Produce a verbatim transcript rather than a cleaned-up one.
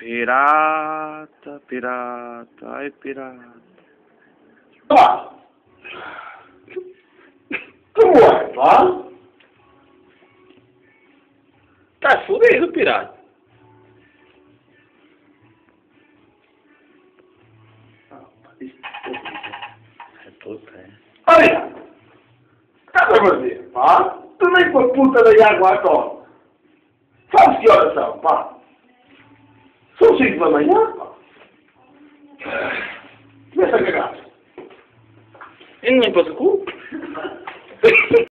Pirata, pirata, ai pirata. Pá! Como é, pá? Tá fudido, pirata. É puta, é. Olha! Estás a fazer, pá? Tu nem com a puta da água à toa. Sabes que horas são, pá? São cinco da manhã, pá. Começa a cagar. Ele não limpou o cu?